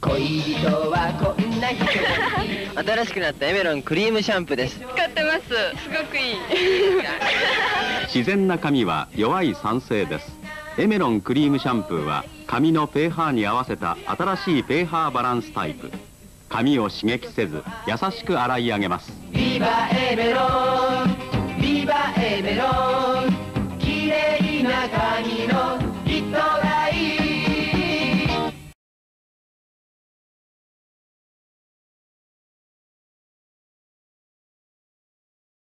恋人はこんな人。新しくなったエメロンクリームシャンプーです。 使ってます。すごくいい。 自然な髪は弱い酸性です。エメロンクリームシャンプーは髪のpHに合わせた新しいpHバランスタイプ。髪を刺激せず優しく洗い上げます。 ビバエメロン、ビバエメロン、綺麗な髪。